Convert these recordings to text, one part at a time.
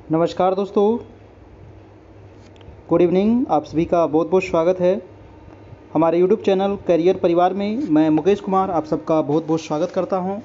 नमस्कार दोस्तों, good evening. आप सभी का बहुत बहुत स्वागत है हमारे यूट्यूब चैनल करियर परिवार में। मैं मुकेश कुमार आप सबका बहुत बहुत स्वागत करता हूं।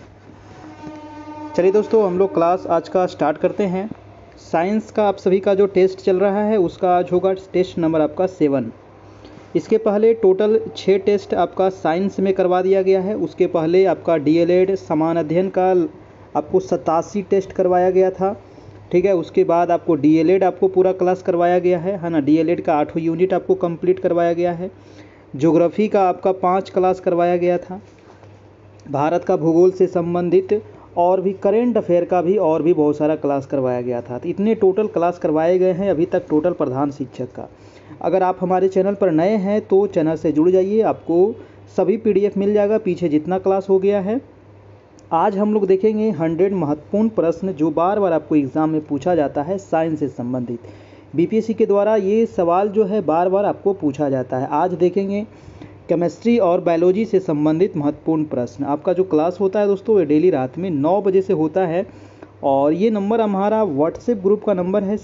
चलिए दोस्तों, हम लोग क्लास आज का स्टार्ट करते हैं। साइंस का आप सभी का जो टेस्ट चल रहा है उसका आज होगा टेस्ट नंबर आपका 7। इसके पहले टोटल 6 टेस्ट आपका साइंस में करवा दिया गया है। उसके पहले आपका डीएलएड समान अध्ययन का आपको 87 टेस्ट करवाया गया था। ठीक है, उसके बाद आपको डीएलएड आपको पूरा क्लास करवाया गया है ना। डीएलएड का 8वां यूनिट आपको कंप्लीट करवाया गया है। ज्योग्राफी का आपका 5 क्लास करवाया गया था। भारत का भूगोल से संबंधित और भी करेंट अफेयर का भी और भी बहुत सारा क्लास करवाया गया था। तो इतने टोटल क्लास करवाए गए हैं अभी तक टोटल प्रधान शिक्षक का। अगर आप हमारे चैनल पर नए हैं तो चैनल से जुड़ जाइए, आपको सभी पीडीएफ मिल जाएगा पीछे जितना क्लास हो गया है। आज हम लोग देखेंगे 100 महत्वपूर्ण प्रश्न जो बार बार आपको एग्ज़ाम में पूछा जाता है साइंस से संबंधित। बीपीएससी के द्वारा ये सवाल जो है बार बार आपको पूछा जाता है। आज देखेंगे केमिस्ट्री और बायोलॉजी से संबंधित महत्वपूर्ण प्रश्न। आपका जो क्लास होता है दोस्तों ये डेली रात में 9 बजे से होता है और ये नंबर हमारा व्हाट्सएप ग्रुप का नंबर है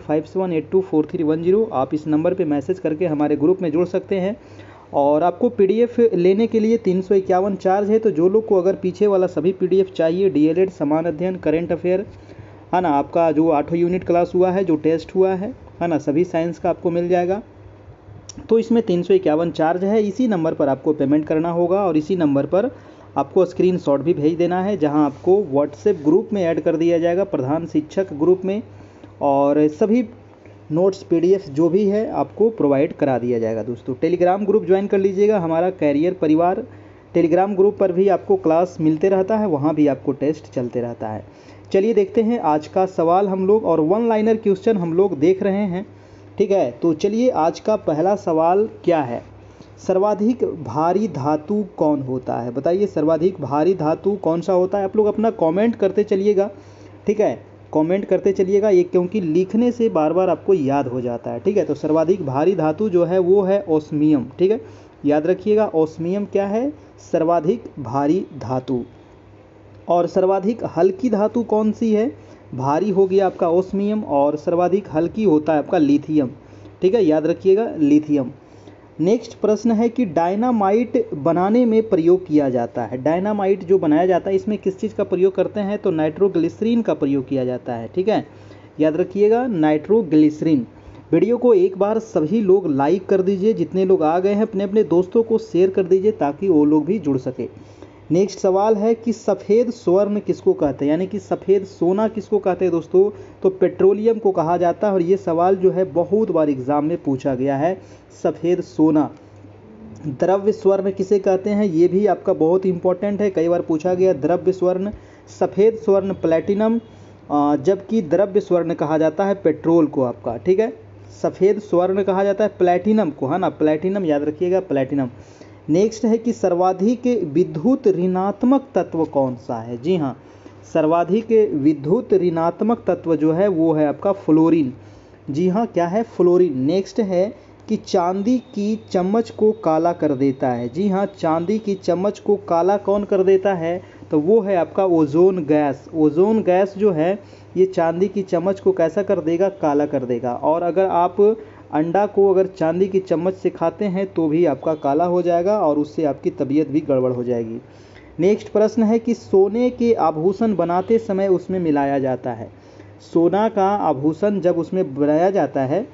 7857824310। आप इस नंबर पे मैसेज करके हमारे ग्रुप में जुड़ सकते हैं। और आपको पीडीएफ लेने के लिए 351 चार्ज है। तो जो लोग को अगर पीछे वाला सभी पीडीएफ चाहिए, डीएलएड समान अध्ययन करेंट अफेयर है ना, आपका जो 8वां यूनिट क्लास हुआ है, जो टेस्ट हुआ है ना, सभी साइंस का आपको मिल जाएगा। तो इसमें 351 चार्ज है। इसी नंबर पर आपको पेमेंट करना होगा और इसी नंबर पर आपको स्क्रीनशॉट भी भेज देना है, जहां आपको व्हाट्सएप ग्रुप में ऐड कर दिया जाएगा प्रधान शिक्षक ग्रुप में, और सभी नोट्स पीडीएफ जो भी है आपको प्रोवाइड करा दिया जाएगा। दोस्तों टेलीग्राम ग्रुप ज्वाइन कर लीजिएगा, हमारा कैरियर परिवार टेलीग्राम ग्रुप पर भी आपको क्लास मिलते रहता है, वहाँ भी आपको टेस्ट चलते रहता है। चलिए देखते हैं आज का सवाल हम लोग, और 1 लाइनर क्वेश्चन हम लोग देख रहे हैं। ठीक है, तो चलिए आज का पहला सवाल क्या है। सर्वाधिक भारी धातु कौन होता है? बताइए सर्वाधिक भारी धातु कौन सा होता है। आप लोग अपना कमेंट करते चलिएगा। ठीक है, कमेंट करते चलिएगा ये, क्योंकि लिखने से बार बार आपको याद हो जाता है। ठीक है, तो सर्वाधिक भारी धातु जो है वो है ओस्मियम। ठीक है, याद रखिएगा ओस्मियम क्या है, सर्वाधिक भारी धातु। और सर्वाधिक हल्की धातु कौन सी है? भारी हो गया आपका ओस्मियम और सर्वाधिक हल्की होता है आपका लिथियम। ठीक है, याद रखिएगा लिथियम। नेक्स्ट प्रश्न है कि डायनामाइट बनाने में प्रयोग किया जाता है। डायनामाइट जो बनाया जाता है इसमें किस चीज़ का प्रयोग करते हैं? तो नाइट्रोग्लिसरीन का प्रयोग किया जाता है। ठीक है, याद रखिएगा नाइट्रोग्लिसरीन। वीडियो को एक बार सभी लोग लाइक कर दीजिए, जितने लोग आ गए हैं अपने अपने दोस्तों को शेयर कर दीजिए ताकि वो लोग भी जुड़ सके। नेक्स्ट सवाल है कि सफ़ेद स्वर्ण किसको कहते हैं, यानी कि सफ़ेद सोना किसको कहते हैं दोस्तों? तो पेट्रोलियम को कहा जाता है। और ये सवाल जो है बहुत बार एग्जाम में पूछा गया है, सफ़ेद सोना। द्रव्य स्वर्ण किसे कहते हैं? ये भी आपका बहुत इंपॉर्टेंट है, कई बार पूछा गया द्रव्य स्वर्ण। सफ़ेद स्वर्ण प्लैटिनम, जबकि द्रव्य स्वर्ण कहा जाता है पेट्रोल को आपका। ठीक है, सफ़ेद स्वर्ण कहा जाता है प्लैटिनम को, है ना, प्लैटिनम याद रखिएगा प्लैटिनम। नेक्स्ट है कि सर्वाधिक विद्युत ऋणात्मक तत्व कौन सा है? जी हाँ, सर्वाधिक विद्युत ऋणात्मक तत्व जो है वो है आपका फ्लोरीन। जी हाँ, क्या है? फ्लोरीन। नेक्स्ट है कि चांदी की चम्मच को काला कर देता है। जी हाँ, चांदी की चम्मच को काला कौन कर देता है? तो वो है आपका ओजोन गैस। ओजोन गैस जो है ये चांदी की चम्मच को कैसा कर देगा? काला कर देगा। और अगर आप अंडा को अगर चांदी की चम्मच से खाते हैं तो भी आपका काला हो जाएगा और उससे आपकी तबीयत भी गड़बड़ हो जाएगी। नेक्स्ट प्रश्न है कि सोने के आभूषण बनाते समय उसमें मिलाया जाता है। सोना का आभूषण जब उसमें बनाया जाता है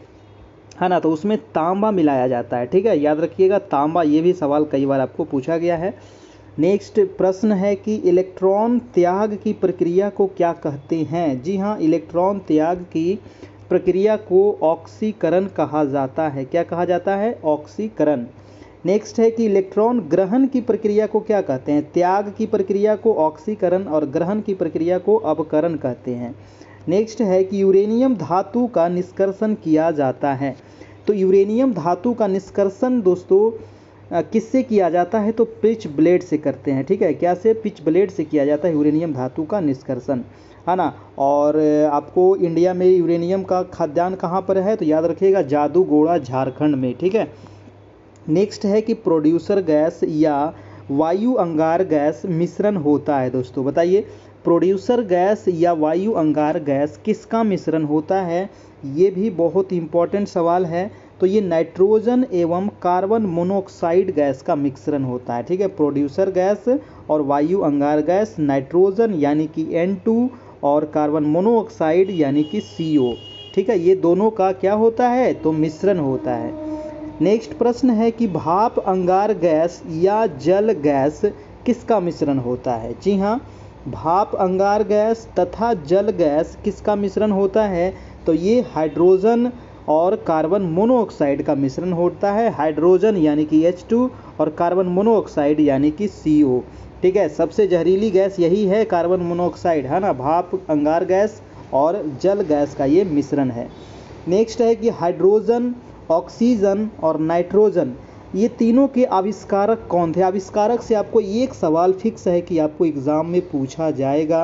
ना, तो उसमें तांबा मिलाया जाता है। ठीक है, याद रखिएगा तांबा। ये भी सवाल कई बार आपको पूछा गया है। नेक्स्ट प्रश्न है कि इलेक्ट्रॉन त्याग की प्रक्रिया को क्या कहते हैं? जी हाँ, इलेक्ट्रॉन त्याग की प्रक्रिया को ऑक्सीकरण कहा जाता है। क्या कहा जाता है? ऑक्सीकरण। नेक्स्ट है कि इलेक्ट्रॉन ग्रहण की प्रक्रिया को क्या कहते हैं? त्याग की प्रक्रिया को ऑक्सीकरण और ग्रहण की प्रक्रिया को अपकरण कहते हैं। नेक्स्ट है कि यूरेनियम धातु का निष्कर्षण किया जाता है। तो यूरेनियम धातु का निष्कर्षण दोस्तों किससे किया जाता है? तो पिच ब्लेड से करते हैं। ठीक है, क्या से? पिच ब्लेड से किया जाता है यूरेनियम धातु का निष्कर्षण, है ना। और आपको इंडिया में यूरेनियम का खाद्यान्न कहाँ पर है? तो याद रखिएगा जादूगोड़ा झारखंड में। ठीक है। नेक्स्ट है कि प्रोड्यूसर गैस या वायु अंगार गैस मिश्रण होता है दोस्तों। बताइए प्रोड्यूसर गैस या वायु अंगार गैस किसका मिश्रण होता है? ये भी बहुत इंपॉर्टेंट सवाल है। तो ये नाइट्रोजन एवं कार्बन मोनोऑक्साइड गैस का मिश्रण होता है। ठीक है, प्रोड्यूसर गैस और वायु अंगार गैस, नाइट्रोजन यानी कि N2 और कार्बन मोनोऑक्साइड यानी कि CO। ठीक है, ये दोनों का क्या होता है? तो मिश्रण होता है। नेक्स्ट प्रश्न है कि भाप अंगार गैस या जल गैस किसका मिश्रण होता है? जी हाँ, भाप अंगार गैस तथा जल गैस किसका मिश्रण होता है? तो ये हाइड्रोजन और कार्बन मोनोऑक्साइड का मिश्रण होता है। हाइड्रोजन यानी कि H2 और कार्बन मोनोऑक्साइड यानी कि CO। ठीक है, सबसे जहरीली गैस यही है, कार्बन मोनोऑक्साइड, है ना। भाप अंगार गैस और जल गैस का ये मिश्रण है। नेक्स्ट है कि हाइड्रोजन, ऑक्सीजन और नाइट्रोजन, ये तीनों के आविष्कारक कौन थे? आविष्कारक से आपको एक सवाल फिक्स है कि आपको एग्ज़ाम में पूछा जाएगा,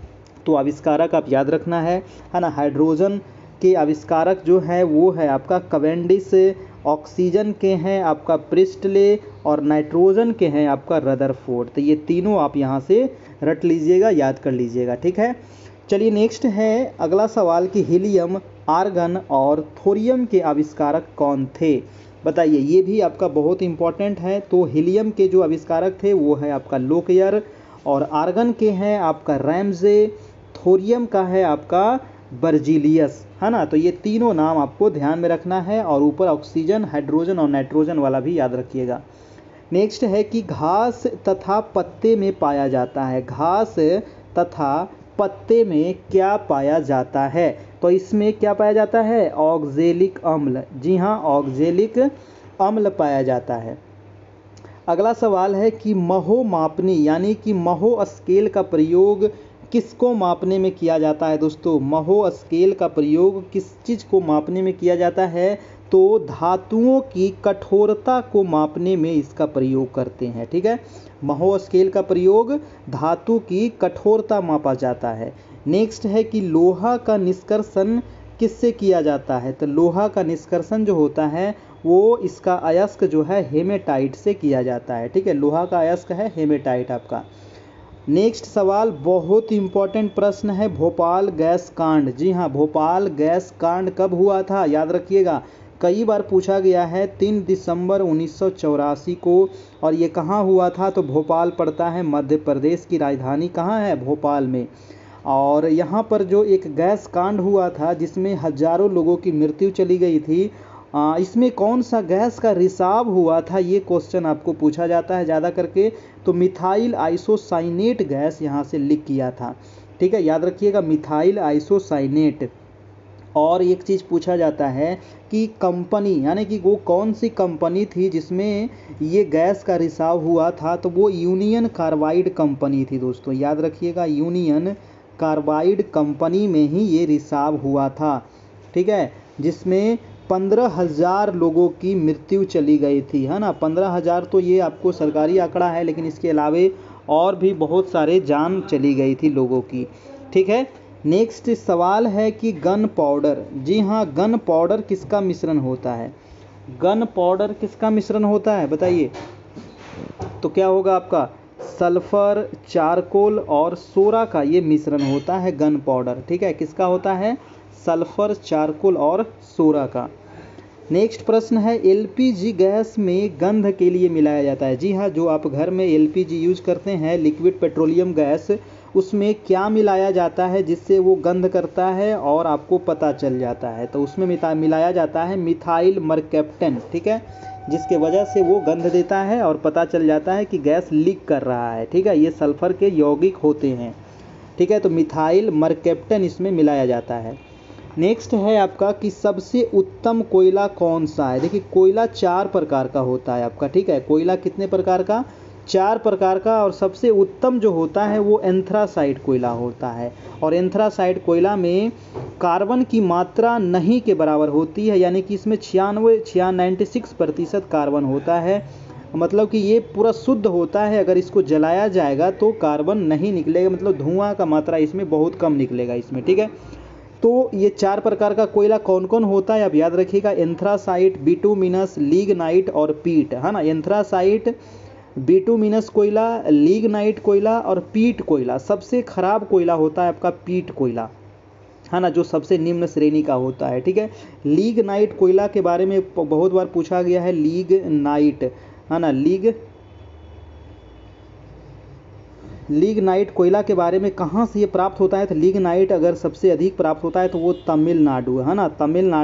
तो आविष्कारक आप याद रखना है ना। हाइड्रोजन के आविष्कारक जो है वो है आपका कैवेंडिश, ऑक्सीजन के हैं आपका प्रिस्टले और नाइट्रोजन के हैं आपका रदरफोर्ड। तो ये तीनों आप यहाँ से रट लीजिएगा, याद कर लीजिएगा। ठीक है, चलिए नेक्स्ट है अगला सवाल कि हीलियम, आर्गन और थोरियम के आविष्कारक कौन थे? बताइए, ये भी आपका बहुत इंपॉर्टेंट है। तो हीलियम के जो आविष्कारक थे वो है आपका लोकयर, और आर्गन के हैं आपका रैमजे, थोरियम का है आपका बर्जीलियस, है ना। तो ये तीनों नाम आपको ध्यान में रखना है, और ऊपर ऑक्सीजन, हाइड्रोजन और नाइट्रोजन वाला भी याद रखिएगा। नेक्स्ट है कि घास तथा पत्ते में पाया जाता है, घास तथा पत्ते में क्या पाया जाता है? तो इसमें क्या पाया जाता है? ऑक्जेलिक अम्ल। जी हाँ, ऑक्जेलिक अम्ल पाया जाता है। अगला सवाल है कि महो मापनी यानी कि महो स्केल का प्रयोग किसको मापने में किया जाता है? दोस्तों, महो स्केल का प्रयोग किस चीज़ को मापने में किया जाता है? तो धातुओं की कठोरता को मापने में इसका प्रयोग करते हैं। ठीक है, महो स्केल का प्रयोग धातु की कठोरता मापा जाता है। नेक्स्ट है कि लोहा का निष्कर्षण किससे किया जाता है? तो लोहा का निष्कर्षण जो होता है वो इसका अयस्क जो है हेमेटाइट से किया जाता है। ठीक है, लोहा का अयस्क है हेमेटाइट आपका। नेक्स्ट सवाल बहुत इंपॉर्टेंट प्रश्न है, भोपाल गैस कांड। जी हाँ, भोपाल गैस कांड कब हुआ था? याद रखिएगा, कई बार पूछा गया है। 3 दिसंबर 1984 को, और ये कहाँ हुआ था? तो भोपाल पड़ता है, मध्य प्रदेश की राजधानी कहाँ है? भोपाल में। और यहाँ पर जो एक गैस कांड हुआ था जिसमें हजारों लोगों की मृत्यु चली गई थी, इसमें कौन सा गैस का रिसाव हुआ था? ये क्वेश्चन आपको पूछा जाता है ज़्यादा करके। तो मिथाइल आइसोसाइनेट गैस यहाँ से लीक किया था। ठीक है, याद रखिएगा, मिथाइल आइसोसाइनेट। और एक चीज़ पूछा जाता है कि कंपनी, यानी कि वो कौन सी कंपनी थी जिसमें ये गैस का रिसाव हुआ था? तो वो यूनियन कार्बाइड कंपनी थी। दोस्तों याद रखिएगा, यूनियन कार्बाइड कंपनी में ही ये रिसाव हुआ था। ठीक है, जिसमें 15,000 लोगों की मृत्यु चली गई थी, है ना। 15,000 तो ये आपको सरकारी आंकड़ा है, लेकिन इसके अलावे और भी बहुत सारे जान चली गई थी लोगों की। ठीक है, नेक्स्ट सवाल है कि गन पाउडर। जी हाँ, गन पाउडर किसका मिश्रण होता है? गन पाउडर किसका मिश्रण होता है बताइए? तो क्या होगा आपका? सल्फर, चारकोल और सोरा का ये मिश्रण होता है गन पाउडर। ठीक है, किसका होता है? सल्फर, चारकोल और सोरा का। नेक्स्ट प्रश्न है, एलपीजी गैस में गंध के लिए मिलाया जाता है। जी हाँ, जो आप घर में एलपीजी यूज करते हैं, लिक्विड पेट्रोलियम गैस, उसमें क्या मिलाया जाता है जिससे वो गंध करता है और आपको पता चल जाता है? तो उसमें मिलाया जाता है मिथाइल मरकैप्टन। ठीक है, जिसके वजह से वो गंध देता है और पता चल जाता है कि गैस लीक कर रहा है। ठीक है, ये सल्फर के यौगिक होते हैं। ठीक है, तो मिथाइल मरकैप्टन इसमें मिलाया जाता है। नेक्स्ट है आपका कि सबसे उत्तम कोयला कौन सा है? देखिए, कोयला 4 प्रकार का होता है आपका। ठीक है, कोयला कितने प्रकार का? 4 प्रकार का। और सबसे उत्तम जो होता है वो एंथ्रासाइट कोयला होता है। और एंथ्रासाइट कोयला में कार्बन की मात्रा नहीं के बराबर होती है, यानी कि इसमें 96% कार्बन होता है। मतलब कि ये पूरा शुद्ध होता है। अगर इसको जलाया जाएगा तो कार्बन नहीं निकलेगा, मतलब धुआं का मात्रा इसमें बहुत कम निकलेगा इसमें। ठीक है, तो ये 4 प्रकार का कोयला कौन कौन होता है आप याद रखिएगा, एंथ्रासाइट, बिटुमिनस, लिग्नाइट और पीट, है ना। एंथ्रासाइट बिटुमिनस कोयला, लिग्नाइट कोयला और पीट कोयला। सबसे खराब कोयला होता है आपका पीट कोयला, है ना, जो सबसे निम्न श्रेणी का होता है। ठीक है, लिग्नाइट कोयला के बारे में बहुत बार पूछा गया है, लिग्नाइट, है ना, लिग्नाइट कोयला के बारे में कहाँ से ये प्राप्त होता है, तो लिग्नाइट अगर सबसे अधिक प्राप्त होता है तो वो तमिलनाडु, है ना,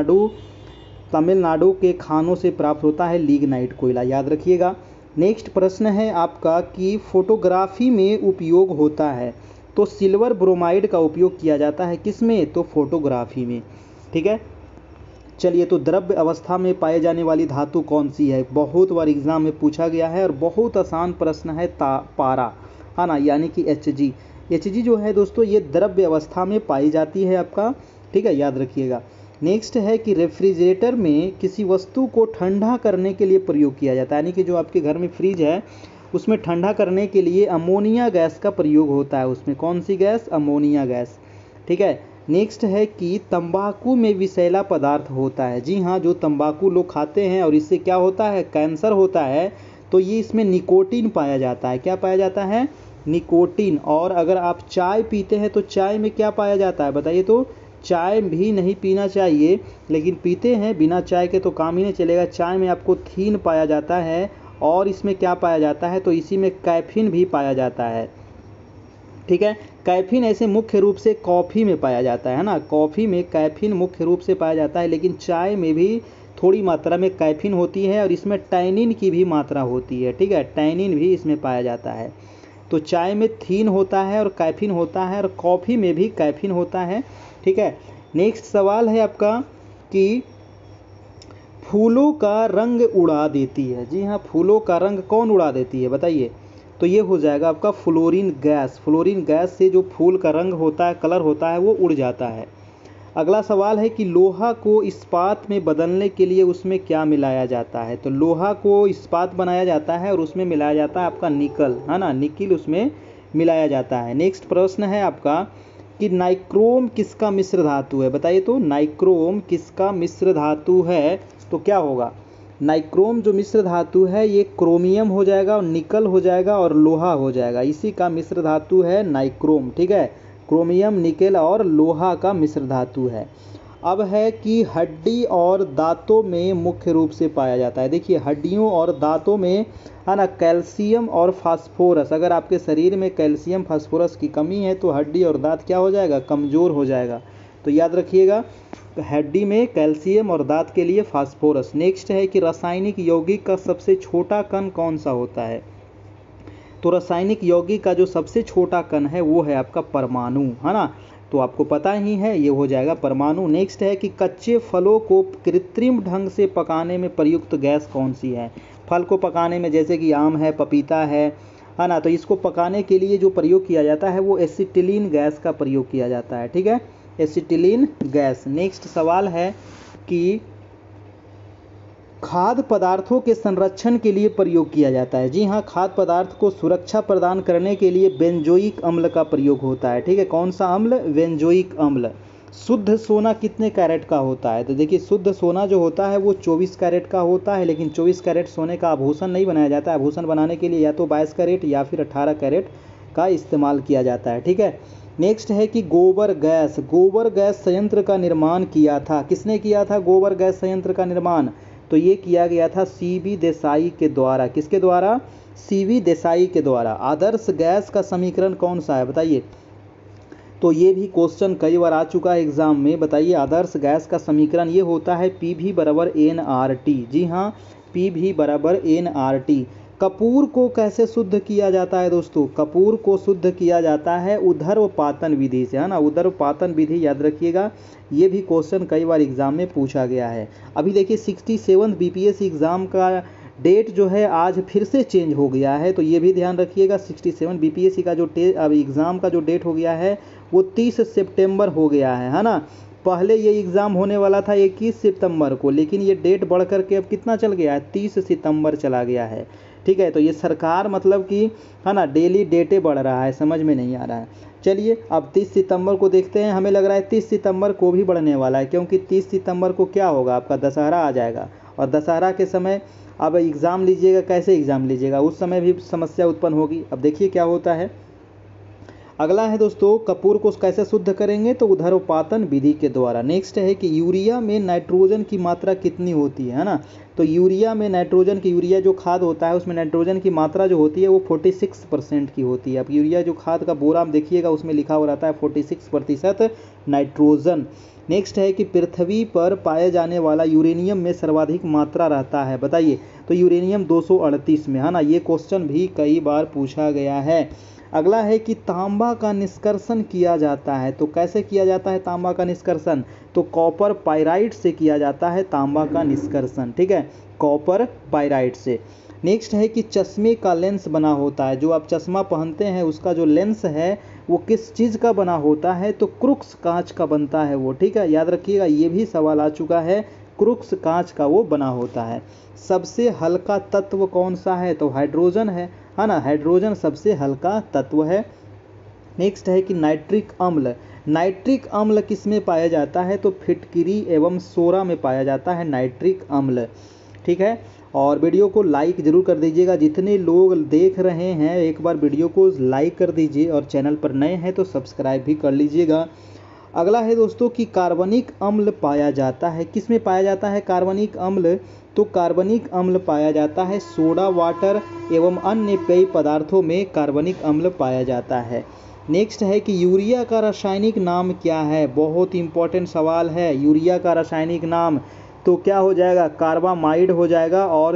तमिलनाडु के खानों से प्राप्त होता है लिग्नाइट कोयला, याद रखिएगा। नेक्स्ट प्रश्न है आपका कि फोटोग्राफी में उपयोग होता है, तो सिल्वर ब्रोमाइड का उपयोग किया जाता है किसमें, तो फोटोग्राफी में। ठीक है, चलिए, तो द्रव्य अवस्था में पाए जाने वाली धातु कौन सी है, बहुत बार एग्जाम में पूछा गया है और बहुत आसान प्रश्न है, पारा, है ना, यानी कि Hg जो है दोस्तों ये द्रव्य अवस्था में पाई जाती है आपका। ठीक है, याद रखिएगा। नेक्स्ट है कि रेफ्रिजरेटर में किसी वस्तु को ठंडा करने के लिए प्रयोग किया जाता है, यानी कि जो आपके घर में फ्रिज है उसमें ठंडा करने के लिए अमोनिया गैस का प्रयोग होता है, उसमें कौन सी गैस, अमोनिया गैस। ठीक है, नेक्स्ट है कि तंबाकू में विषैला पदार्थ होता है। जी हाँ, जो तंबाकू लोग खाते हैं और इससे क्या होता है, कैंसर होता है, तो ये इसमें निकोटीन पाया जाता है। क्या पाया जाता है, निकोटीन। और अगर आप चाय पीते हैं तो चाय में क्या पाया जाता है बताइए, तो चाय भी नहीं पीना चाहिए, लेकिन पीते हैं, बिना चाय के तो काम ही नहीं चलेगा। चाय में आपको थीन पाया जाता है और इसमें क्या पाया जाता है, तो इसी में कैफीन भी पाया जाता है। ठीक है, कैफीन ऐसे मुख्य रूप से कॉफ़ी में पाया जाता है ना, कॉफ़ी में कैफीन मुख्य रूप से पाया जाता है, लेकिन चाय में भी थोड़ी मात्रा में कैफीन होती है और इसमें टैनिन की भी मात्रा होती है। ठीक है, टैनिन भी इसमें पाया जाता है। तो चाय में थीन होता है और कैफीन होता है और कॉफ़ी में भी कैफीन होता है। ठीक है, नेक्स्ट सवाल है आपका कि फूलों का रंग उड़ा देती है। जी हाँ, फूलों का रंग कौन उड़ा देती है बताइए, तो ये हो जाएगा आपका फ्लोरीन गैस। फ्लोरीन गैस से जो फूल का रंग होता है, कलर होता है, वो उड़ जाता है। अगला सवाल है कि लोहा को इस्पात में बदलने के लिए उसमें क्या मिलाया जाता है, तो लोहा को इस्पात बनाया जाता है और उसमें मिलाया जाता है आपका निकल, है ना, निकिल उसमें मिलाया जाता है। नेक्स्ट प्रश्न है आपका कि नाइक्रोम किसका मिश्र धातु है, बताइए, तो नाइक्रोम किसका मिश्र धातु है, तो क्या होगा, नाइक्रोम जो मिश्र धातु है ये क्रोमियम हो जाएगा और निकल हो जाएगा और लोहा हो जाएगा, इसी का मिश्र धातु है नाइक्रोम। ठीक है, क्रोमियम, निकेल और लोहा का मिश्र धातु है। अब है कि हड्डी और दांतों में मुख्य रूप से पाया जाता है। देखिए, हड्डियों और दांतों में, है ना, कैल्शियम और फास्फोरस। अगर आपके शरीर में कैल्शियम फास्फोरस की कमी है तो हड्डी और दांत क्या हो जाएगा, कमज़ोर हो जाएगा। तो याद रखिएगा, हड्डी में कैल्शियम और दांत के लिए फास्फोरस। नेक्स्ट है कि रासायनिक यौगिक का सबसे छोटा कण कौन सा होता है, तो रासायनिक यौगिक का जो सबसे छोटा कण है वो है आपका परमाणु, है ना, तो आपको पता ही है, ये हो जाएगा परमाणु। नेक्स्ट है कि कच्चे फलों को कृत्रिम ढंग से पकाने में प्रयुक्त गैस कौन सी है, फल को पकाने में, जैसे कि आम है, पपीता है ना, तो इसको पकाने के लिए जो प्रयोग किया जाता है वो एसिटिलीन गैस का प्रयोग किया जाता है। ठीक है, एसिटिलीन गैस। नेक्स्ट सवाल है कि खाद्य पदार्थों के संरक्षण के लिए प्रयोग किया जाता है। जी हाँ, खाद्य पदार्थ को सुरक्षा प्रदान करने के लिए बेंजोइक अम्ल का प्रयोग होता है। ठीक है, कौन सा अम्ल, बेंजोइक अम्ल। शुद्ध सोना कितने कैरेट का होता है, तो देखिए, शुद्ध सोना जो होता है वो 24 कैरेट का होता है, लेकिन 24 कैरेट सोने का आभूषण नहीं बनाया जाता है। आभूषण बनाने के लिए या तो 22 कैरेट या फिर 18 कैरेट का इस्तेमाल किया जाता है। ठीक है, नेक्स्ट है कि गोबर गैस संयंत्र का निर्माण किया था, किसने किया था गोबर गैस संयंत्र का निर्माण, तो ये किया गया था सीवी देसाई के द्वारा। किसके द्वारा, सीवी देसाई के द्वारा। आदर्श गैस का समीकरण कौन सा है बताइए, तो ये भी क्वेश्चन कई बार आ चुका है एग्जाम में। बताइए, आदर्श गैस का समीकरण ये होता है PV बराबर nRT। जी हाँ, PV बराबर nRT। कपूर को कैसे शुद्ध किया जाता है दोस्तों, कपूर को शुद्ध किया जाता है ऊर्ध्वपातन विधि से, है ना, ऊर्ध्वपातन विधि याद रखिएगा, ये भी क्वेश्चन कई बार एग्जाम में पूछा गया है। अभी देखिए 67 BPSC एग्जाम का डेट जो है आज फिर से चेंज हो गया है, तो ये भी ध्यान रखिएगा। 67 BPSC का जो एग्ज़ाम का जो डेट हो गया है वो 30 सितंबर हो गया है ना। पहले ये एग्ज़ाम होने वाला था 21 सितंबर को, लेकिन ये डेट बढ़ करके अब कितना चल गया है, 30 सितंबर चला गया है। ठीक है, तो ये सरकार मतलब कि, है ना, डेली डेटे बढ़ रहा है, समझ में नहीं आ रहा है। चलिए अब 30 सितंबर को देखते हैं, हमें लग रहा है 30 सितंबर को भी बढ़ने वाला है, क्योंकि 30 सितंबर को क्या होगा, आपका दशहरा आ जाएगा और दशहरा के समय अब एग्ज़ाम लीजिएगा, कैसे एग्ज़ाम लीजिएगा, उस समय भी समस्या उत्पन्न होगी। अब देखिए क्या होता है। अगला है दोस्तों, कपूर को कैसे शुद्ध करेंगे, तो ऊर्ध्वपातन विधि के द्वारा। नेक्स्ट है कि यूरिया में नाइट्रोजन की मात्रा कितनी होती है ना, तो यूरिया में नाइट्रोजन की, यूरिया जो खाद होता है उसमें नाइट्रोजन की मात्रा जो होती है वो 46% की होती है। अब यूरिया जो खाद का बोरा देखिएगा उसमें लिखा हुआ रहता है 46% नाइट्रोजन। नेक्स्ट है कि पृथ्वी पर पाए जाने वाला यूरेनियम में सर्वाधिक मात्रा रहता है, बताइए। तो यूरेनियम 238 में, है ना, ये क्वेश्चन भी कई बार पूछा गया है। अगला है कि तांबा का निष्कर्षण किया जाता है, तो कैसे किया जाता है तांबा का निष्कर्षण, तो कॉपर पाइराइट से किया जाता है तांबा का निष्कर्षण, ठीक है, कॉपर पाइराइट से। नेक्स्ट है कि चश्मे का लेंस बना होता है, जो आप चश्मा पहनते हैं उसका जो लेंस है वो किस चीज़ का बना होता है, तो क्रुक्स कांच का बनता है वो, ठीक है, याद रखिएगा, ये भी सवाल आ चुका है, क्रुक्स कांच का वो बना होता है। सबसे हल्का तत्व कौन सा है, तो हाइड्रोजन है ना, हाइड्रोजन सबसे हल्का तत्व है। नेक्स्ट है कि नाइट्रिक अम्ल, नाइट्रिक अम्ल किस में पाया जाता है, तो फिटकिरी एवं सोरा में पाया जाता है नाइट्रिक अम्ल, ठीक है। और वीडियो को लाइक जरूर कर दीजिएगा, जितने लोग देख रहे हैं एक बार वीडियो को लाइक कर दीजिए, और चैनल पर नए हैं तो सब्सक्राइब भी कर लीजिएगा। अगला है दोस्तों कि कार्बनिक अम्ल पाया जाता है, किस में पाया जाता है कार्बनिक अम्ल, तो कार्बनिक अम्ल पाया जाता है सोडा वाटर एवं अन्य पेय पदार्थों में कार्बनिक अम्ल पाया जाता है। नेक्स्ट है कि यूरिया का रासायनिक नाम क्या है, बहुत इंपॉर्टेंट सवाल है, यूरिया का रासायनिक नाम तो क्या हो जाएगा, कार्बामाइड हो जाएगा, और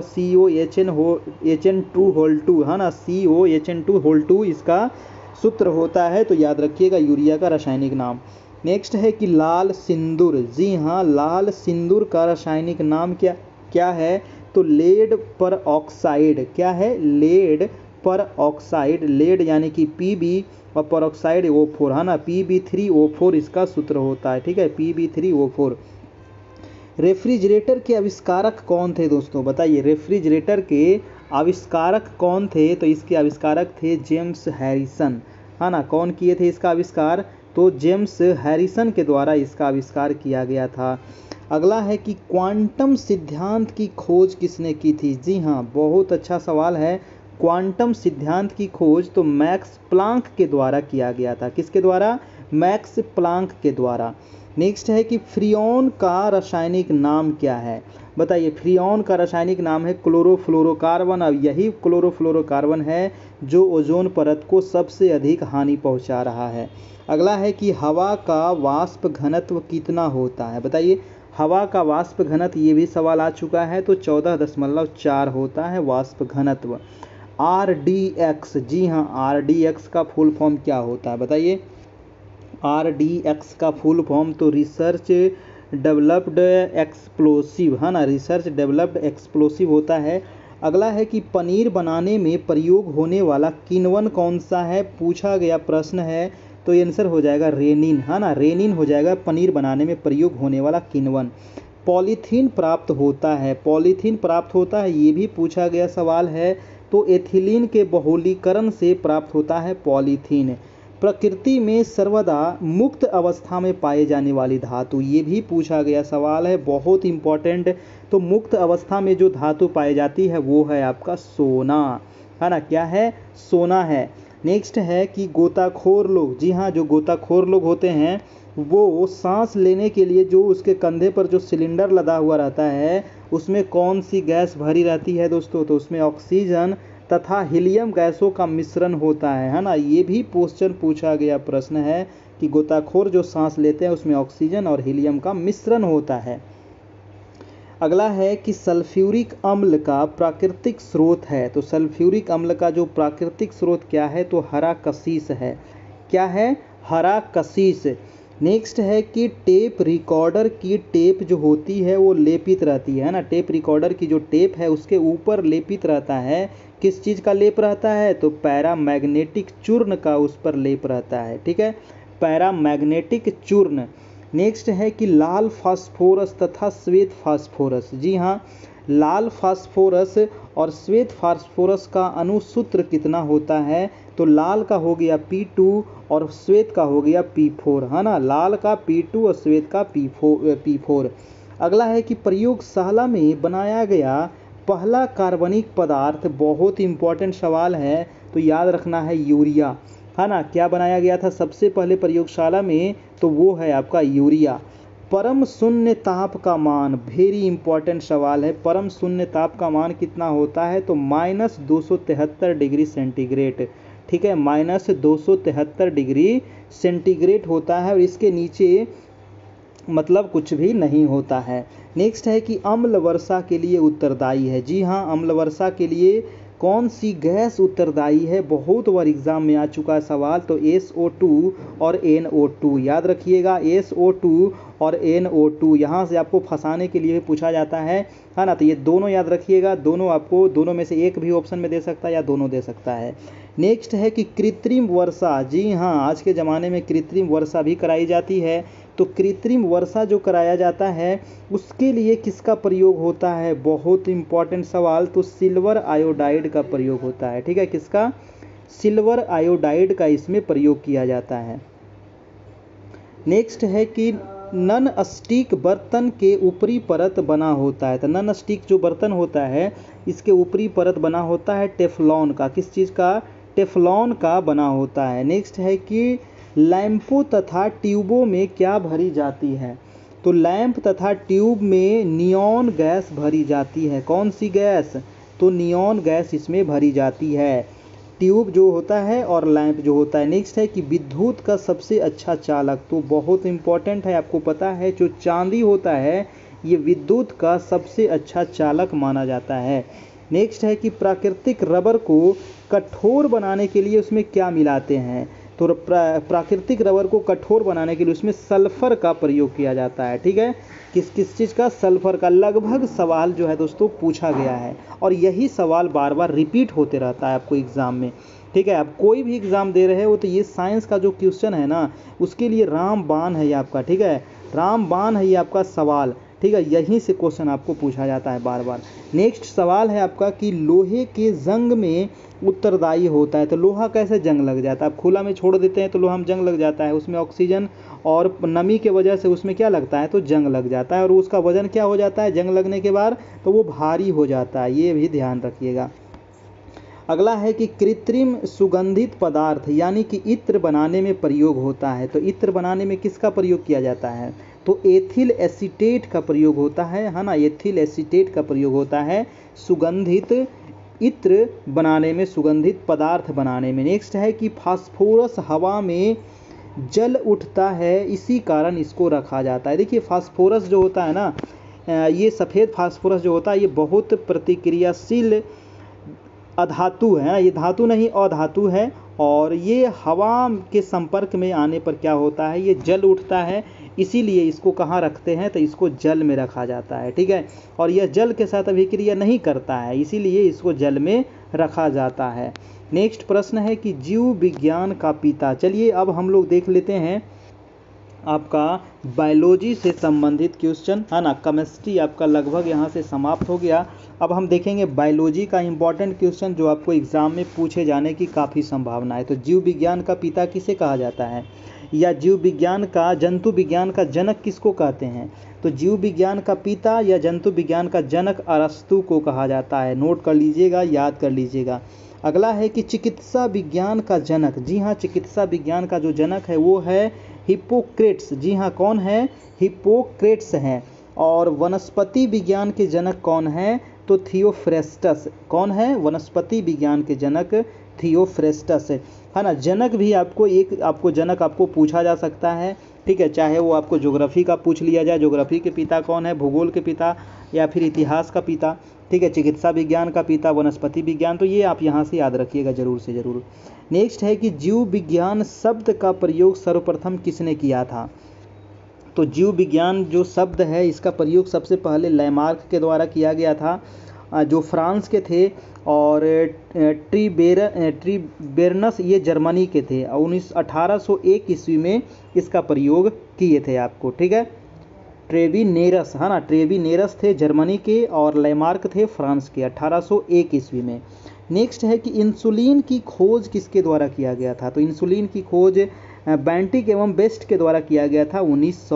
COHN2 है ना, COHN2 इसका सूत्र होता है, तो याद रखिएगा यूरिया का रासायनिक नाम। नेक्स्ट है कि लाल सिंदूर, जी हाँ, लाल सिंदूर का रासायनिक नाम क्या है, तो लेड पर ऑक्साइड, क्या है, लेड पर ऑक्साइड, लेड यानी कि Pb और पर ऑक्साइड O4, है ना, Pb3O4 इसका सूत्र होता है, ठीक है, Pb3O4। रेफ्रिजरेटर के आविष्कारक कौन थे दोस्तों, बताइए, रेफ्रिजरेटर के आविष्कारक कौन थे, तो इसके आविष्कारक थे जेम्स हैरिसन, है ना, कौन किए थे इसका आविष्कार, तो जेम्स हैरिसन के द्वारा इसका आविष्कार किया गया था। अगला है कि क्वांटम सिद्धांत की खोज किसने की थी, जी हाँ, बहुत अच्छा सवाल है। क्वांटम सिद्धांत की खोज तो मैक्स प्लांक के द्वारा किया गया था, किसके द्वारा, मैक्स प्लांक के द्वारा। नेक्स्ट है कि फ्रियोन का रासायनिक नाम क्या है, बताइए, फ्रियोन का रासायनिक नाम है क्लोरोफ्लोरोकार्बन। अब यही क्लोरोफ्लोरोकार्बन है जो ओजोन परत को सबसे अधिक हानि पहुंचा रहा है। अगला है कि हवा का वाष्प घनत्व कितना होता है, बताइए, हवा का वाष्प घनत्व, ये भी सवाल आ चुका है, तो 14.4 होता है वाष्प घनत्व। RDX, जी हाँ, RDX का फुल फॉर्म क्या होता है, बताइए, RDX का फुल फॉर्म तो रिसर्च डेवलप्ड एक्सप्लोसिव, है ना, रिसर्च डेवलप्ड एक्सप्लोसिव होता है। अगला है कि पनीर बनाने में प्रयोग होने वाला किण्वन कौन सा है, पूछा गया प्रश्न है, तो आंसर हो जाएगा रेनिन, है ना, रेनिन हो जाएगा पनीर बनाने में प्रयोग होने वाला किण्वन। पॉलीथीन प्राप्त होता है, पॉलीथीन प्राप्त होता है, ये भी पूछा गया सवाल है, तो एथिलीन के बहुलीकरण से प्राप्त होता है पॉलीथीन। प्रकृति में सर्वदा मुक्त अवस्था में पाए जाने वाली धातु, ये भी पूछा गया सवाल है, बहुत इंपॉर्टेंट। तो मुक्त अवस्था में जो धातु पाई जाती है वो है आपका सोना, है ना, क्या है, सोना है। नेक्स्ट है कि गोताखोर लोग, जी हाँ, जो गोताखोर लोग होते हैं वो सांस लेने के लिए जो उसके कंधे पर जो सिलेंडर लदा हुआ रहता है उसमें कौन सी गैस भरी रहती है दोस्तों, तो उसमें ऑक्सीजन तथा हीलियम गैसों का मिश्रण होता है ना, ये भी क्वेश्चन पूछा गया प्रश्न है कि गोताखोर जो सांस लेते हैं उसमें ऑक्सीजन और हीलियम का मिश्रण होता है। अगला है कि सल्फ्यूरिक अम्ल का प्राकृतिक स्रोत है, तो सल्फ्यूरिक अम्ल का जो प्राकृतिक स्रोत क्या है, तो हरा कशीस है, क्या है, हरा कशीस। नेक्स्ट है कि टेप रिकॉर्डर की टेप जो होती है वो लेपित रहती है ना, टेप रिकॉर्डर की जो टेप है उसके ऊपर लेपित रहता है, किस चीज़ का लेप रहता है, तो पैरामैग्नेटिक चूर्ण का उस पर लेप रहता है, ठीक है, पैरामैग्नेटिक चूर्ण। नेक्स्ट है कि लाल फास्फोरस तथा श्वेत फास्फोरस, जी हाँ, लाल फास्फोरस और श्वेत फास्फोरस का अणुसूत्र कितना होता है, तो लाल का हो गया P2 और श्वेत का हो गया P4, है ना, लाल का P2 और श्वेत का P4। अगला है कि प्रयोगशाला में बनाया गया पहला कार्बनिक पदार्थ, बहुत इंपॉर्टेंट सवाल है तो याद रखना है यूरिया, है ना। क्या बनाया गया था सबसे पहले प्रयोगशाला में, तो वो है आपका यूरिया। परम शून्य ताप का मान, वेरी इंपॉर्टेंट सवाल है, परम शून्य ताप का मान कितना होता है, तो -273 डिग्री सेंटीग्रेड, ठीक है, -273 डिग्री सेंटीग्रेड होता है और इसके नीचे मतलब कुछ भी नहीं होता है। नेक्स्ट है कि अम्ल वर्षा के लिए उत्तरदायी है। जी हाँ, अम्ल वर्षा के लिए कौन सी गैस उत्तरदायी है, बहुत बार एग्जाम में आ चुका है सवाल, तो SO2 और NO2 याद रखिएगा, SO2 और NO2 यहाँ से आपको फंसाने के लिए पूछा जाता है ना। तो ये दोनों याद रखिएगा, दोनों आपको दोनों में से एक भी ऑप्शन में दे सकता है या दोनों दे सकता है। नेक्स्ट है कि कृत्रिम वर्षा, जी हाँ, आज के ज़माने में कृत्रिम वर्षा भी कराई जाती है, तो कृत्रिम वर्षा जो कराया जाता है उसके लिए किसका प्रयोग होता है, बहुत इंपॉर्टेंट सवाल, तो सिल्वर आयोडाइड का प्रयोग होता है, ठीक है, किसका, सिल्वर आयोडाइड का इसमें प्रयोग किया जाता है। नेक्स्ट है कि नन स्टिक बर्तन के ऊपरी परत बना होता है, तो नन स्टिक जो बर्तन होता है इसके ऊपरी परत बना होता है टेफ्लॉन का, किस चीज़ का, टेफ्लॉन का बना होता है। नेक्स्ट है कि लैंपों तथा ट्यूबों में क्या भरी जाती है, तो लैंप तथा ट्यूब में नियॉन गैस भरी जाती है, कौन सी गैस, तो नियॉन गैस इसमें भरी जाती है, ट्यूब जो होता है और लैंप जो होता है। नेक्स्ट है कि विद्युत का सबसे अच्छा चालक, तो बहुत इंपॉर्टेंट है, आपको पता है जो चांदी होता है ये विद्युत का सबसे अच्छा चालक माना जाता है। नेक्स्ट है कि प्राकृतिक रबर को कठोर बनाने के लिए उसमें क्या मिलाते हैं, तो प्राकृतिक रबर को कठोर बनाने के लिए उसमें सल्फर का प्रयोग किया जाता है, ठीक है, किस किस चीज़ का, सल्फर का। लगभग सवाल जो है दोस्तों पूछा गया है और यही सवाल बार बार रिपीट होते रहता है आपको एग्ज़ाम में, ठीक है। आप कोई भी एग्ज़ाम दे रहे हो तो ये साइंस का जो क्वेश्चन है ना उसके लिए रामबाण है ये आपका, ठीक है, रामबाण है ये आपका सवाल, ठीक है, यहीं से क्वेश्चन आपको पूछा जाता है बार बार। नेक्स्ट सवाल है आपका कि लोहे के जंग में उत्तरदायी होता है, तो लोहा कैसे जंग लग जाता है, आप खुला में छोड़ देते हैं तो लोहा में जंग लग जाता है, उसमें ऑक्सीजन और नमी के वजह से उसमें क्या लगता है, तो जंग लग जाता है और उसका वजन क्या हो जाता है जंग लगने के बाद, तो वो भारी हो जाता है, ये भी ध्यान रखिएगा। अगला है कि कृत्रिम सुगंधित पदार्थ यानी कि इत्र बनाने में प्रयोग होता है, तो इत्र बनाने में किसका प्रयोग किया जाता है, तो एथिल एसीटेट का प्रयोग होता है ना, एथिल एसीटेट का प्रयोग होता है सुगंधित इत्र बनाने में, सुगंधित पदार्थ बनाने में। नेक्स्ट है कि फास्फोरस हवा में जल उठता है, इसी कारण इसको रखा जाता है। देखिए फास्फोरस जो होता है ना, ये सफ़ेद फास्फोरस जो होता है ये बहुत प्रतिक्रियाशील अधातु है, ये धातु नहीं अधातु है, और ये हवा के संपर्क में आने पर क्या होता है, ये जल उठता है, इसीलिए इसको कहाँ रखते हैं, तो इसको जल में रखा जाता है, ठीक है, और यह जल के साथ अभिक्रिया नहीं करता है, इसीलिए इसको जल में रखा जाता है। नेक्स्ट प्रश्न है कि जीव विज्ञान का पिता, चलिए अब हम लोग देख लेते हैं आपका बायोलॉजी से संबंधित क्वेश्चन, है ना, केमिस्ट्री आपका लगभग यहाँ से समाप्त हो गया। अब हम देखेंगे बायोलॉजी का इम्पॉर्टेंट क्वेश्चन जो आपको एग्जाम में पूछे जाने की काफ़ी संभावना है। तो जीव विज्ञान का पिता किसे कहा जाता है, या जीव विज्ञान का, जंतु विज्ञान का जनक किसको कहते हैं, तो जीव विज्ञान का पिता या जंतु विज्ञान का जनक अरस्तु को कहा जाता है, नोट कर लीजिएगा, याद कर लीजिएगा। अगला है कि चिकित्सा विज्ञान का जनक, जी हाँ, चिकित्सा विज्ञान का जो जनक है वो है हिप्पोक्रेट्स, जी हाँ, कौन है, हिप्पोक्रेट्स हैं। और वनस्पति विज्ञान के जनक कौन है, तो थियोफ्रेस्टस, कौन है, वनस्पति विज्ञान के जनक थियोफ्रेस्टस है ना। जनक भी आपको जनक आपको पूछा जा सकता है, ठीक है, चाहे वो आपको ज्योग्राफी का पूछ लिया जाए, ज्योग्राफी के पिता कौन है, भूगोल के पिता, या फिर इतिहास का पिता, ठीक है, चिकित्सा विज्ञान का पिता, वनस्पति विज्ञान, तो ये आप यहाँ से याद रखिएगा जरूर से ज़रूर। नेक्स्ट है कि जीव विज्ञान शब्द का प्रयोग सर्वप्रथम किसने किया था, तो जीव विज्ञान जो शब्द है इसका प्रयोग सबसे पहले लैमार्क के द्वारा किया गया था, जो फ्रांस के थे, और ट्रीबेरनस ये जर्मनी के थे, और 1801 ईस्वी में इसका प्रयोग किए थे आपको, ठीक है, ट्रेविनेरस, है ना, ट्रेविनेरस थे जर्मनी के और लैमार्क थे फ्रांस के, 1801 ईस्वी में। नेक्स्ट है कि इंसुलिन की खोज किसके द्वारा किया गया था, तो इंसुलिन की खोज बैंटिक एवं बेस्ट के द्वारा किया गया था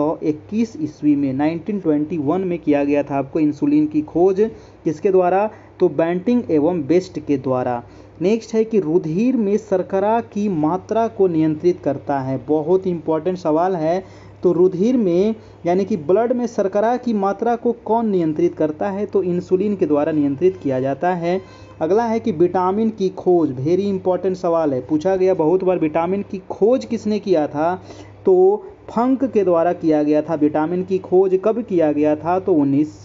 1921 ईस्वी में। 1921 में किया गया था आपको इंसुलिन की खोज, किसके द्वारा? तो बैंटिक एवं बेस्ट के द्वारा। नेक्स्ट है कि रुधिर में शर्करा की मात्रा को नियंत्रित करता है, बहुत इंपॉर्टेंट सवाल है। तो रुधिर में यानी कि ब्लड में शर्करा की मात्रा को कौन नियंत्रित करता है? तो इंसुलिन के द्वारा नियंत्रित किया जाता है। अगला है कि विटामिन की खोज, वेरी इंपॉर्टेंट सवाल है, पूछा गया बहुत बार, विटामिन की खोज किसने किया था? तो फंक के द्वारा किया गया था। विटामिन की खोज कब किया गया था? तो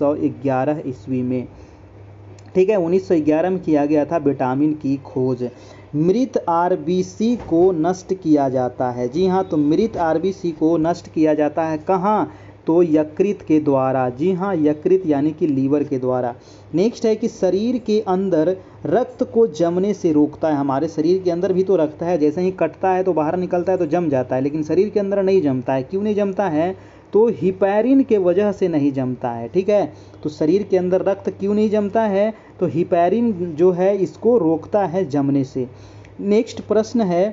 1911 ईस्वी में, ठीक है, 1911 में किया गया था विटामिन की खोज। मृत आरबीसी को नष्ट किया जाता है, जी हाँ, तो मृत आरबीसी को नष्ट किया जाता है कहाँ? तो यकृत के द्वारा, जी हाँ, यकृत यानी कि लीवर के द्वारा। नेक्स्ट है कि शरीर के अंदर रक्त को जमने से रोकता है। हमारे शरीर के अंदर भी तो रक्त है, जैसे ही कटता है तो बाहर निकलता है तो जम जाता है, लेकिन शरीर के अंदर नहीं जमता है। क्यों नहीं जमता है? तो हिपैरिन के वजह से नहीं जमता है, ठीक है। तो शरीर के अंदर रक्त क्यों नहीं जमता है? तो हिपैरिन जो है इसको रोकता है जमने से। नेक्स्ट प्रश्न है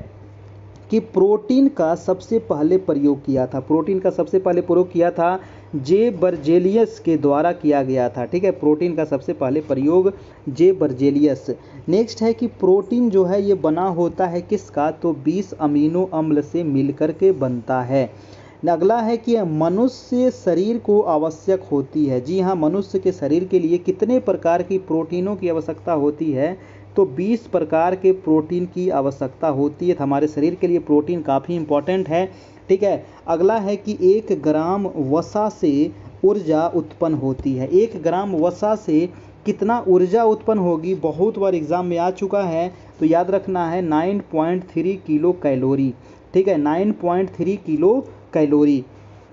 कि प्रोटीन का सबसे पहले प्रयोग किया था, प्रोटीन का सबसे पहले प्रयोग किया था जे बर्जेलियस के द्वारा किया गया था, ठीक है, प्रोटीन का सबसे पहले प्रयोग जे बर्जेलियस। नेक्स्ट है कि प्रोटीन जो है ये बना होता है किसका? तो 20 अमीनो अम्ल से मिलकर के बनता है। अगला है कि मनुष्य शरीर को आवश्यक होती है, जी हाँ, मनुष्य के शरीर के लिए कितने प्रकार की प्रोटीनों की आवश्यकता होती है? तो 20 प्रकार के प्रोटीन की आवश्यकता होती है। हमारे शरीर के लिए प्रोटीन काफ़ी इंपॉर्टेंट है, ठीक है। अगला है कि 1 ग्राम वसा से ऊर्जा उत्पन्न होती है। 1 ग्राम वसा से कितना ऊर्जा उत्पन्न होगी? बहुत बार एग्जाम में आ चुका है, तो याद रखना है 9.3 किलो कैलोरी, ठीक है, 9.3 किलो कैलोरी।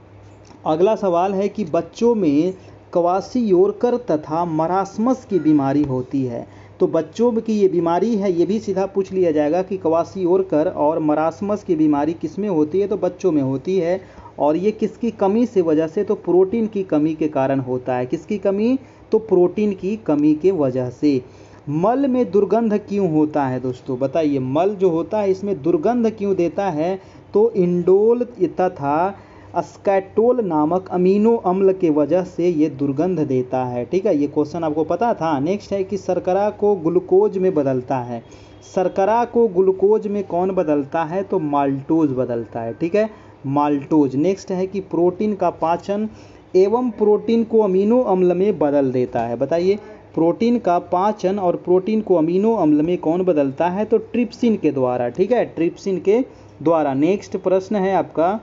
अगला सवाल है कि बच्चों में क्वाशियोरकर तथा मरासमस की बीमारी होती है। तो बच्चों की ये बीमारी है, ये भी सीधा पूछ लिया जाएगा कि क्वाशियोरकर और मरासमस की बीमारी किस में होती है? तो बच्चों में होती है। और ये किसकी कमी से वजह से? तो प्रोटीन की कमी के कारण होता है। किसकी कमी? तो प्रोटीन की कमी के वजह से। मल में दुर्गंध क्यों होता है दोस्तों? बताइए, मल जो होता है इसमें दुर्गंध क्यों देता है? तो इंडोल तथा स्कैटोल नामक अमीनो अम्ल के वजह से ये दुर्गंध देता है, ठीक है, ये क्वेश्चन आपको पता था। नेक्स्ट है कि शर्करा को ग्लूकोज में बदलता है। शर्करा को ग्लूकोज में कौन बदलता है? तो माल्टोज बदलता है, ठीक है, माल्टोज। नेक्स्ट है कि प्रोटीन का पाचन एवं प्रोटीन को अमीनो अम्ल में बदल देता है। बताइए, प्रोटीन का पाचन और प्रोटीन को अमीनो अम्ल में कौन बदलता है? तो ट्रिप्सिन के द्वारा, ठीक है, ट्रिप्सिन के द्वारा। नेक्स्ट प्रश्न है आपका,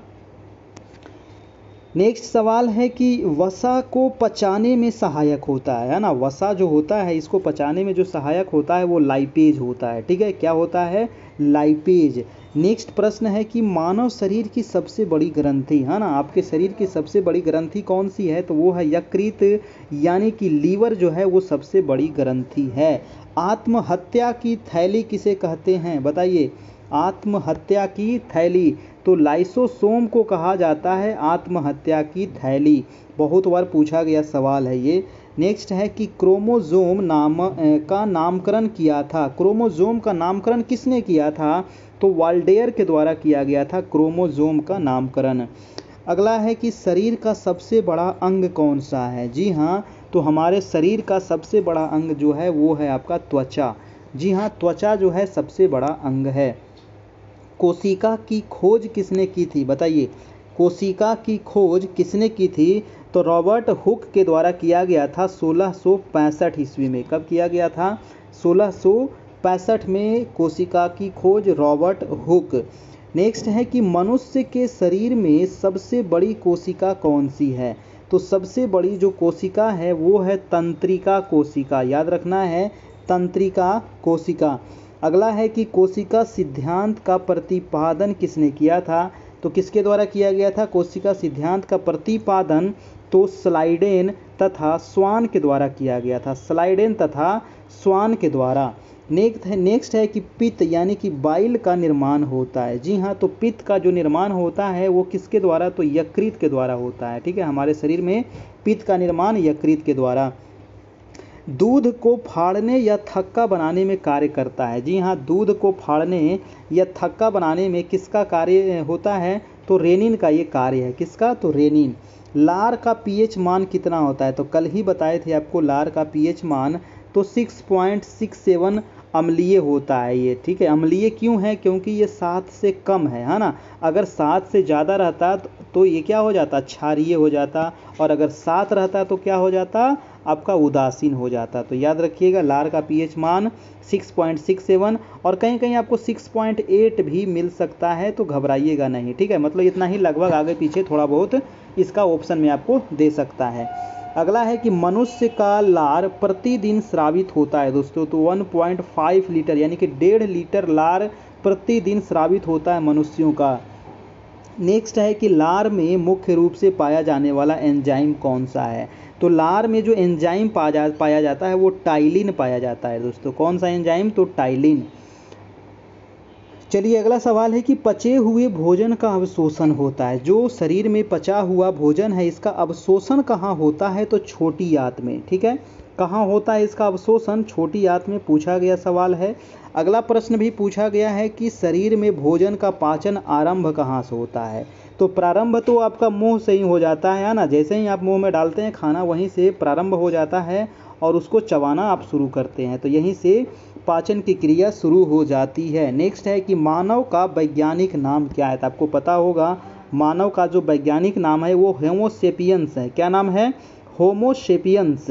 नेक्स्ट सवाल है कि वसा को पचाने में सहायक होता है ना, वसा जो होता है इसको पचाने में जो सहायक होता है वो लाइपेज होता है, ठीक है, क्या होता है? लाइपेज। नेक्स्ट प्रश्न है कि मानव शरीर की सबसे बड़ी ग्रंथि, है ना, आपके शरीर की सबसे बड़ी ग्रंथि कौन सी है? तो वो है यकृत, यानी कि लीवर जो है वो सबसे बड़ी ग्रंथि है। आत्महत्या की थैली किसे कहते हैं? बताइए, आत्महत्या की थैली, तो लाइसोसोम को कहा जाता है आत्महत्या की थैली। बहुत बार पूछा गया सवाल है ये। नेक्स्ट है कि क्रोमोसोम का नामकरण किया था। क्रोमोसोम का नामकरण किसने किया था? तो वाल्डेयर के द्वारा किया गया था क्रोमोसोम का नामकरण। अगला है कि शरीर का सबसे बड़ा अंग कौन सा है? जी हाँ, तो हमारे शरीर का सबसे बड़ा अंग जो है वो है आपका त्वचा। जी हाँ, त्वचा जो है सबसे बड़ा अंग है। कोशिका की खोज किसने की थी? बताइए, कोशिका की खोज किसने की थी? तो रॉबर्ट हुक के द्वारा किया गया था 1665 ईस्वी में। कब किया गया था? 1665 में कोशिका की खोज रॉबर्ट हुक। नेक्स्ट है कि मनुष्य के शरीर में सबसे बड़ी कोशिका कौन सी है? तो सबसे बड़ी जो कोशिका है वो है तंत्रिका कोशिका, याद रखना है, तंत्रिका कोशिका। अगला है कि कोशिका सिद्धांत का प्रतिपादन किसने किया था? तो किसके द्वारा किया गया था कोशिका सिद्धांत का प्रतिपादन? तो स्लाइडेन तथा स्वान के द्वारा किया गया था, स्लाइडेन तथा स्वान के द्वारा। नेक्स्ट है कि पित्त यानी कि बाइल का निर्माण होता है। जी हाँ, तो पित्त का जो निर्माण होता है वो किसके द्वारा? तो यकृत के द्वारा होता है, ठीक है, हमारे शरीर में पित्त का निर्माण यकृत के द्वारा। दूध को फाड़ने या थक्का बनाने में कार्य करता है। जी हाँ, दूध को फाड़ने या थक्का बनाने में किसका कार्य होता है? तो रेनिन का ये कार्य है। किसका? तो रेनिन। लार का पीएच मान कितना होता है? तो कल ही बताए थे आपको लार का पीएच मान, तो 6.67 अम्लीय होता है ये। ठीक है, अम्लीय क्यों है? क्योंकि ये 7 से कम है ना। अगर 7 से ज़्यादा रहता तो ये क्या हो जाता? क्षारीय हो जाता। और अगर 7 रहता तो क्या हो जाता? आपका उदासीन हो जाता। तो याद रखिएगा लार का पीएच मान 6.67, और कहीं कहीं आपको 6.8 भी मिल सकता है, तो घबराइएगा नहीं। ठीक है, मतलब इतना ही लगभग, आगे पीछे थोड़ा बहुत इसका ऑप्शन में आपको दे सकता है। अगला है कि मनुष्य का लार प्रतिदिन स्रावित होता है दोस्तों, तो 1.5 लीटर यानी कि 1.5 लीटर लार प्रतिदिन स्रावित होता है मनुष्यों का। नेक्स्ट है कि लार में मुख्य रूप से पाया जाने वाला एंजाइम कौन सा है? तो लार में जो एंजाइम पाया जाता है वो टाइलिन पाया जाता है दोस्तों। कौन सा एंजाइम? तो टाइलिन। चलिए अगला सवाल है कि पचे हुए भोजन का अवशोषण होता है। जो शरीर में पचा हुआ भोजन है इसका अवशोषण कहाँ होता है? तो छोटी आंत में। ठीक है, कहाँ होता है इसका अवशोषण? छोटी आंत में पूछा गया सवाल है। अगला प्रश्न भी पूछा गया है कि शरीर में भोजन का पाचन आरंभ कहाँ से होता है? तो प्रारंभ तो आपका मुंह से ही हो जाता है ना। जैसे ही आप मुंह में डालते हैं खाना, वहीं से प्रारंभ हो जाता है और उसको चबाना आप शुरू करते हैं, तो यहीं से पाचन की क्रिया शुरू हो जाती है। नेक्स्ट है कि मानव का वैज्ञानिक नाम क्या है? तो आपको पता होगा मानव का जो वैज्ञानिक नाम है वो होमो सेपियंस है। क्या नाम है? Homo sapiens.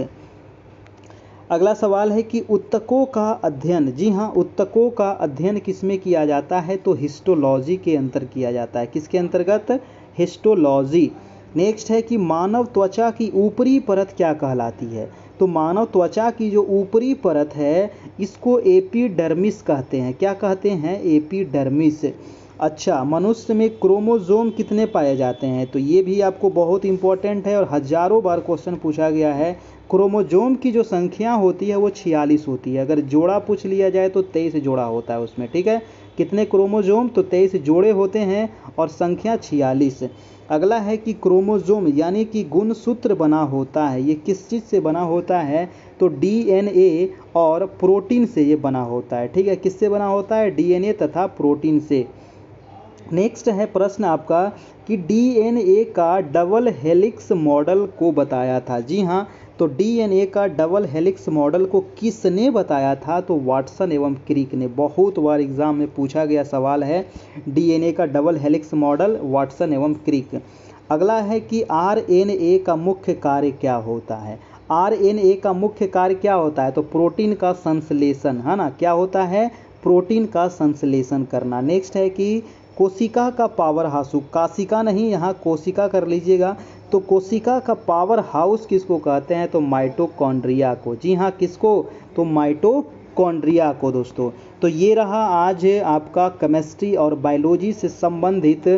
अगला सवाल है कि उत्तकों का अध्ययन, जी हाँ, उत्तकों का अध्ययन किसमें किया जाता है? तो हिस्टोलॉजी के अंतर किया जाता है। किसके अंतर्गत? हिस्टोलॉजी। नेक्स्ट है कि मानव त्वचा की ऊपरी परत क्या कहलाती है? तो मानव त्वचा की जो ऊपरी परत है इसको एपिडर्मिस कहते हैं। क्या कहते हैं? एपिडर्मिस। अच्छा, मनुष्य में क्रोमोसोम कितने पाए जाते हैं? तो ये भी आपको बहुत इंपॉर्टेंट है और हजारों बार क्वेश्चन पूछा गया है। क्रोमोसोम की जो संख्या होती है वो 46 होती है। अगर जोड़ा पूछ लिया जाए तो 23 जोड़ा होता है उसमें। ठीक है, कितने क्रोमोसोम? तो 23 जोड़े होते हैं और संख्या 46। अगला है कि क्रोमोसोम यानी कि गुणसूत्र बना होता है, ये किस चीज़ से बना होता है? तो डीएनए और प्रोटीन से ये बना होता है। ठीक है, किससे बना होता है? डीएनए तथा प्रोटीन से। नेक्स्ट है प्रश्न आपका कि डीएनए का डबल हेलिक्स मॉडल को बताया था। जी हाँ, तो डीएनए का डबल हेलिक्स मॉडल को किसने बताया था? तो वाटसन एवं क्रिक ने। बहुत बार एग्जाम में पूछा गया सवाल है डीएनए का डबल हेलिक्स मॉडल, वाटसन एवं क्रिक। अगला है कि आरएनए का मुख्य कार्य क्या होता है? आरएनए का मुख्य कार्य क्या होता है? तो प्रोटीन का संश्लेषण, है ना। क्या होता है? प्रोटीन का संश्लेषण करना। नेक्स्ट है कि कोशिका का पावर हाउस, काशिका नहीं, यहाँ कोशिका कर लीजिएगा। तो कोशिका का पावर हाउस किसको कहते हैं? तो माइटोकॉन्ड्रिया को। जी हाँ, किसको? तो माइटोकॉन्ड्रिया को दोस्तों। तो ये रहा आज आपका केमिस्ट्री और बायोलॉजी से संबंधित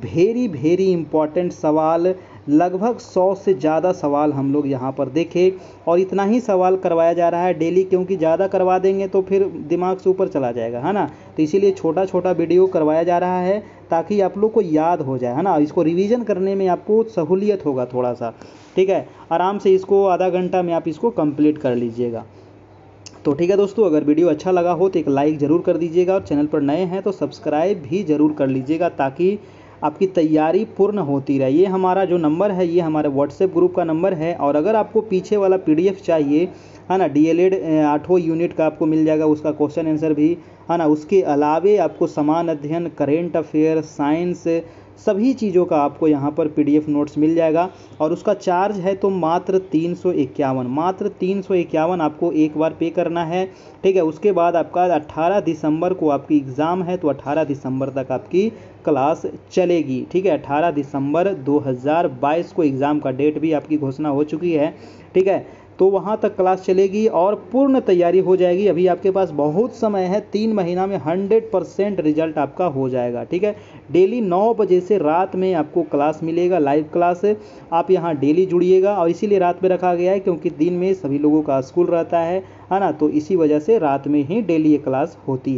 वेरी इंपॉर्टेंट सवाल। लगभग 100 से ज़्यादा सवाल हम लोग यहाँ पर देखे, और इतना ही सवाल करवाया जा रहा है डेली, क्योंकि ज़्यादा करवा देंगे तो फिर दिमाग से ऊपर चला जाएगा, है ना। तो इसीलिए छोटा छोटा वीडियो करवाया जा रहा है ताकि आप लोग को याद हो जाए, है ना। इसको रिवीजन करने में आपको सहूलियत होगा थोड़ा सा। ठीक है, आराम से इसको आधा घंटा में आप इसको कंप्लीट कर लीजिएगा। तो ठीक है दोस्तों, अगर वीडियो अच्छा लगा हो तो एक लाइक ज़रूर कर दीजिएगा, और चैनल पर नए हैं तो सब्सक्राइब भी ज़रूर कर लीजिएगा, ताकि आपकी तैयारी पूर्ण होती रहे। ये हमारा जो नंबर है ये हमारे व्हाट्सएप ग्रुप का नंबर है। और अगर आपको पीछे वाला पीडीएफ चाहिए, है ना, डीएलएड 8वां यूनिट का आपको मिल जाएगा, उसका क्वेश्चन आंसर भी, है ना। उसके अलावे आपको समान अध्ययन, करेंट अफेयर, साइंस, सभी चीज़ों का आपको यहाँ पर पीडीएफ नोट्स मिल जाएगा। और उसका चार्ज है तो मात्र 351, मात्र 351 आपको एक बार पे करना है। ठीक है, उसके बाद आपका 18 दिसंबर को आपकी एग्ज़ाम है, तो 18 दिसंबर तक आपकी क्लास चलेगी। ठीक है, 18 दिसंबर 2022 को एग्ज़ाम का डेट भी आपकी घोषणा हो चुकी है। ठीक है, तो वहाँ तक क्लास चलेगी और पूर्ण तैयारी हो जाएगी। अभी आपके पास बहुत समय है, 3 महीना में 100% रिजल्ट आपका हो जाएगा। ठीक है, डेली 9 बजे से रात में आपको क्लास मिलेगा, लाइव क्लास। आप यहाँ डेली जुड़िएगा, और इसीलिए रात में रखा गया है क्योंकि दिन में सभी लोगों का स्कूल रहता है ना। तो इसी वजह से रात में ही डेली ये क्लास होती है।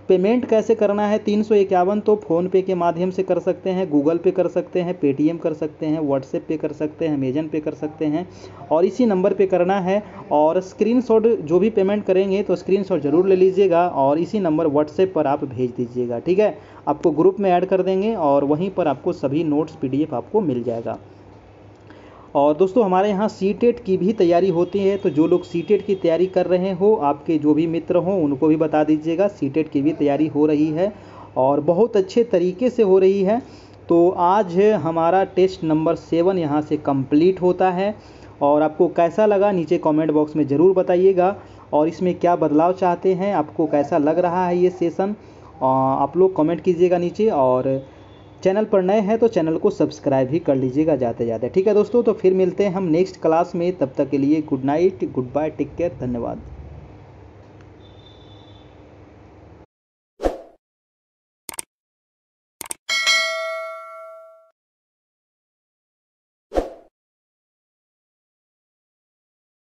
पेमेंट कैसे करना है 351, तो फ़ोनपे के माध्यम से कर सकते हैं, गूगल पे कर सकते हैं, पेटीएम कर सकते हैं, व्हाट्सएप पे कर सकते हैं, अमेजन पे कर सकते हैं और इसी नंबर पे करना है। और स्क्रीनशॉट जो भी पेमेंट करेंगे तो स्क्रीनशॉट ज़रूर ले लीजिएगा और इसी नंबर व्हाट्सएप पर आप भेज दीजिएगा, ठीक है। आपको ग्रुप में ऐड कर देंगे और वहीं पर आपको सभी नोट्स PDF आपको मिल जाएगा। और दोस्तों हमारे यहाँ सीटेट की भी तैयारी होती है, तो जो लोग सीटेट की तैयारी कर रहे हो, आपके जो भी मित्र हों उनको भी बता दीजिएगा, सीटेट की भी तैयारी हो रही है और बहुत अच्छे तरीके से हो रही है। तो आज हमारा टेस्ट नंबर 7 यहाँ से कंप्लीट होता है और आपको कैसा लगा नीचे कमेंट बॉक्स में ज़रूर बताइएगा और इसमें क्या बदलाव चाहते हैं, आपको कैसा लग रहा है ये सेशन, आप लोग कमेंट कीजिएगा नीचे। और चैनल पर नए हैं तो चैनल को सब्सक्राइब भी कर लीजिएगा जाते जाते, ठीक है दोस्तों। तो फिर मिलते हैं हम नेक्स्ट क्लास में, तब तक के लिए good night, goodbye, take care, धन्यवाद।